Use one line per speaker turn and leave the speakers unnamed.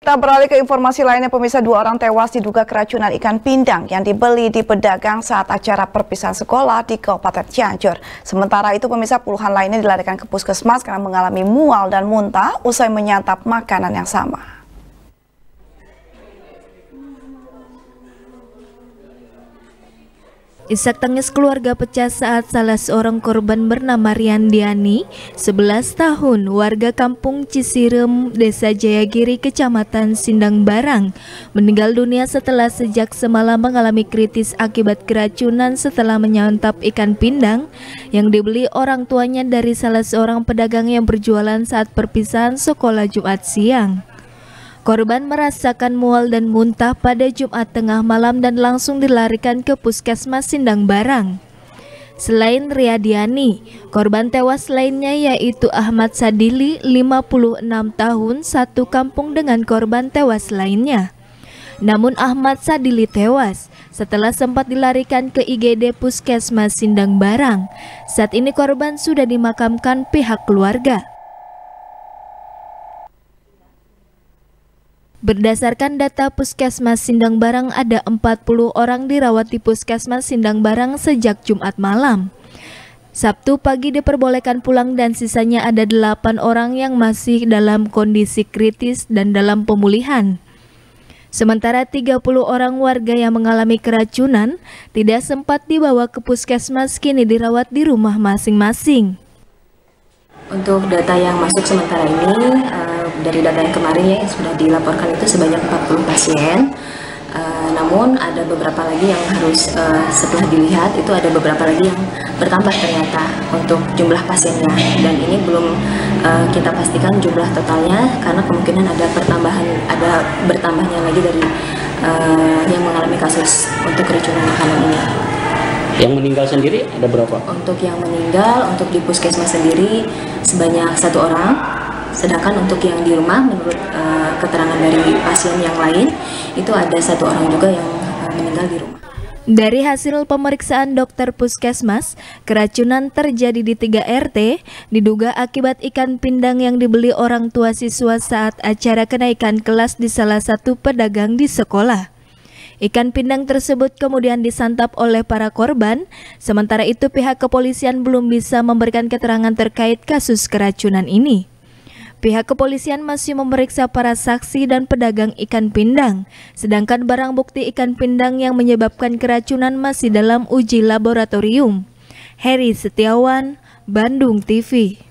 Kita beralih ke informasi lainnya, pemirsa. 2 orang tewas diduga keracunan ikan pindang yang dibeli di pedagang saat acara perpisahan sekolah di Kabupaten Cianjur. Sementara itu, pemirsa, puluhan lainnya dilarikan ke puskesmas karena mengalami mual dan muntah usai menyantap makanan yang sama.
Isak tangis keluarga pecah saat salah seorang korban bernama Riandiani, 11 tahun, warga kampung Cisirem, Desa Jayagiri, Kecamatan Sindang Barang, meninggal dunia setelah sejak semalam mengalami kritis akibat keracunan setelah menyantap ikan pindang yang dibeli orang tuanya dari salah seorang pedagang yang berjualan saat perpisahan sekolah Jumat siang. Korban merasakan mual dan muntah pada Jumat tengah malam dan langsung dilarikan ke Puskesmas Sindang Barang. Selain Riadiani, korban tewas lainnya yaitu Ahmad Sadili, 56 tahun, satu kampung dengan korban tewas lainnya. Namun Ahmad Sadili tewas setelah sempat dilarikan ke IGD Puskesmas Sindang Barang. Saat ini korban sudah dimakamkan pihak keluarga. Berdasarkan data Puskesmas Sindang Barang, ada 40 orang dirawat di Puskesmas Sindang Barang sejak Jumat malam. Sabtu pagi diperbolehkan pulang dan sisanya ada 8 orang yang masih dalam kondisi kritis dan dalam pemulihan. Sementara 30 orang warga yang mengalami keracunan tidak sempat dibawa ke puskesmas, kini dirawat di rumah masing-masing.
Untuk data yang masuk sementara ini, dari data yang kemarin ya yang sudah dilaporkan itu sebanyak 40 pasien. Namun ada beberapa lagi yang harus setelah dilihat itu ada beberapa lagi yang bertambah ternyata untuk jumlah pasiennya, dan ini belum kita pastikan jumlah totalnya karena kemungkinan ada bertambahnya lagi dari yang mengalami kasus untuk keracunan makanan ini.
Yang meninggal sendiri ada berapa? Untuk
yang meninggal, untuk di puskesmas sendiri sebanyak 1 orang. Sedangkan untuk yang di rumah, menurut keterangan dari pasien yang lain, itu ada 1 orang juga yang meninggal di rumah.
Dari hasil pemeriksaan dokter puskesmas, keracunan terjadi di 3 RT, diduga akibat ikan pindang yang dibeli orang tua siswa saat acara kenaikan kelas di salah satu pedagang di sekolah. Ikan pindang tersebut kemudian disantap oleh para korban. Sementara itu pihak kepolisian belum bisa memberikan keterangan terkait kasus keracunan ini. Pihak kepolisian masih memeriksa para saksi dan pedagang ikan pindang, sedangkan barang bukti ikan pindang yang menyebabkan keracunan masih dalam uji laboratorium. Heri Setiawan, Bandung TV.